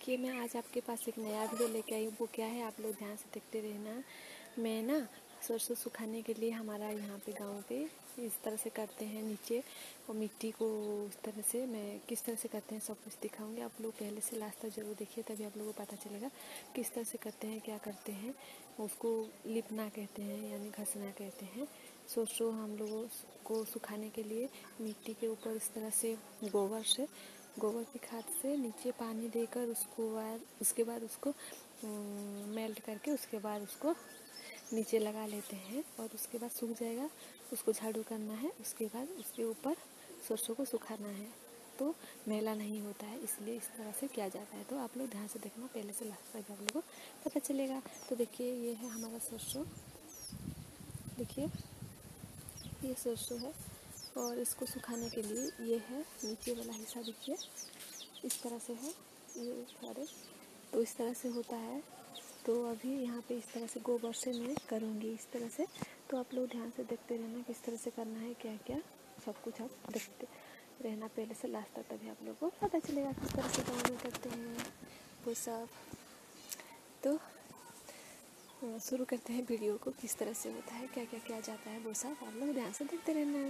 देखिए मैं आज आपके पास एक नया वीडियो लेके आई हूँ। वो क्या है आप लोग ध्यान से देखते रहना। मैं ना सरसों सुखाने के लिए हमारा यहाँ पे गांव पे इस तरह से करते हैं नीचे और मिट्टी को उस तरह से मैं किस तरह से करते हैं सब कुछ दिखाऊंगी। आप लोग पहले से लास्ट तक जरूर देखिए, तभी आप लोगों को पता चलेगा किस तरह से करते हैं, क्या करते हैं। उसको लिपना कहते हैं यानी घसना कहते हैं। सरसों हम लोगों को सुखाने के लिए मिट्टी के ऊपर इस तरह से गोबर की खाद से नीचे पानी देकर उसके बाद उसको मेल्ट करके उसके बाद उसको नीचे लगा लेते हैं और उसके बाद सूख जाएगा, उसको झाड़ू करना है। उसके बाद उसके ऊपर सरसों को सुखाना है तो मैला नहीं होता है, इसलिए इस तरह से किया जाता है। तो आप लोग ध्यान से देखना, पहले से लास्ट तक आप लोगों को पता चलेगा। तो देखिए ये है हमारा सरसों, देखिए ये सरसों है और इसको सुखाने के लिए ये है नीचे वाला हिस्सा, देखिए इस तरह से है ये सारे, तो इस तरह से होता है। तो अभी यहाँ पे इस तरह से गोबर से मैं करूँगी इस तरह से। तो आप लोग ध्यान से देखते रहना किस तरह से करना है, क्या क्या सब कुछ आप देखते रहना पहले से लास्ट तक, तभी आप लोगों को पता चलेगा किस तरह से गाँव में करते हैं वो सब। तो शुरू करते हैं वीडियो को, किस तरह से होता है, क्या क्या किया जाता है वो सब आप लोग ध्यान से देखते रहना।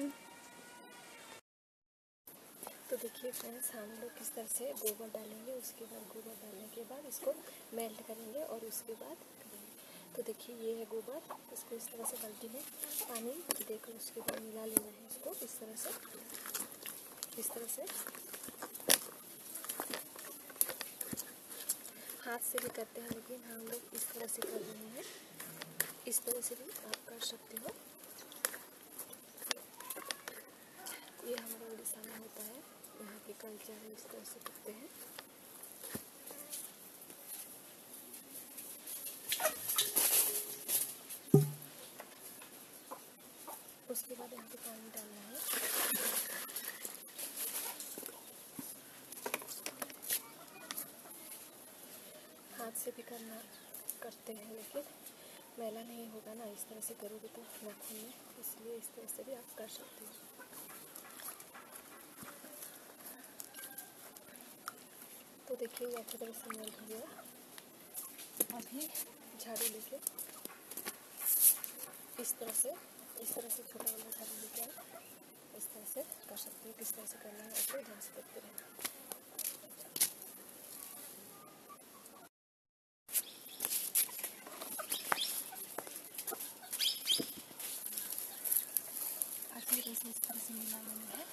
तो देखिए फ्रेंड्स, हम लोग किस तरह से गोबर डालेंगे, उसके बाद गोबर डालने के बाद इसको मेल्ट करेंगे और उसके बाद करेंगे। तो देखिए ये है गोबर, इसको इस तरह से बाल्टी में पानी देकर उसके बाद मिला लेना है इसको इस तरह से, इस तरह से। हाथ से भी करते हैं लेकिन हम लोग इस तरह से कर रहे हैं, इस तरह से भी आप कर सकते हो। ये हमारा उड़ीसा में होता है, यहाँ के कल्चर है, इस तरह से करते हैं। उसके बाद यहाँ पे पानी डालना है। हाथ से भी करते हैं लेकिन मैला नहीं होगा ना, इस तरह से करोगे तो नाखून में, इसलिए इस तरह से भी आप कर सकते हो। तो देखिए ये अच्छी तरह से मेल्ट हो गया। अभी झाड़ू लेके इस तरह से छोटा वाला झाड़ू लेके आप इस तरह से कर सकते हो। किस तरह से करना है उसको ध्यान से देखते रहना। अच्छी तरह से इस तरह से मिला लेना है।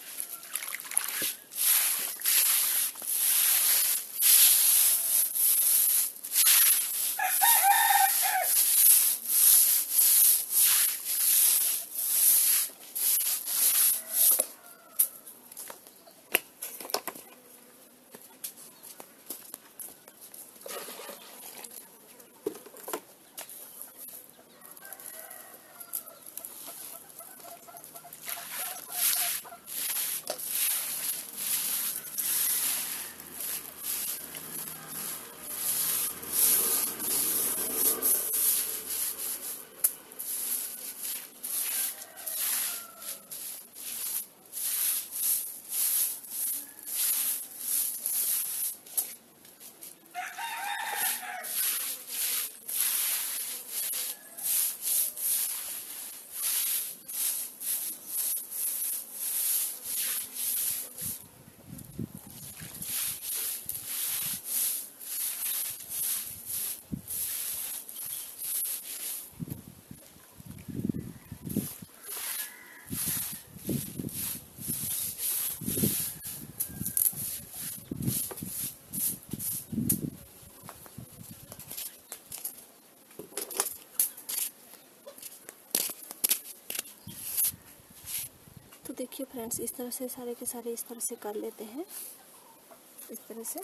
तो देखिए फ्रेंड्स, इस तरह से सारे के सारे इस तरह से कर लेते हैं, इस तरह से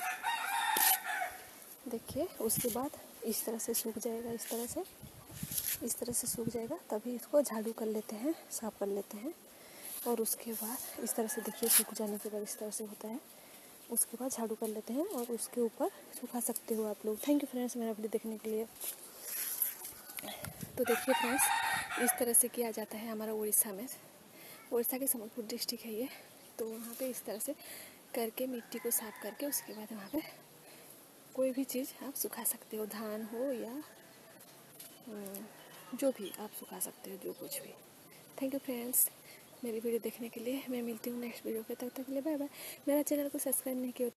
देखिए। उसके बाद इस तरह से सूख जाएगा, इस तरह से सूख जाएगा, तभी इसको झाड़ू कर लेते हैं, साफ कर लेते हैं। और उसके बाद इस तरह से देखिए सूख जाने के बाद इस तरह से होता है। उसके बाद झाड़ू कर लेते हैं और उसके ऊपर सुखा सकते हो आप लोग। थैंक यू फ्रेंड्स मेरा वीडियो देखने के लिए। तो देखिए फ्रेंड्स, इस तरह से किया जाता है हमारा उड़ीसा में, उड़ीसा के संबलपुर डिस्ट्रिक्ट है ये। तो वहाँ पे इस तरह से करके मिट्टी को साफ करके उसके बाद वहाँ पे कोई भी चीज़ आप सुखा सकते हो, धान हो या जो भी आप सुखा सकते हो, जो कुछ भी। थैंक यू फ्रेंड्स मेरी वीडियो देखने के लिए। मैं मिलती हूँ नेक्स्ट वीडियो पे, तब तक के लिए बाय बाय। मेरा चैनल को सब्सक्राइब नहीं किया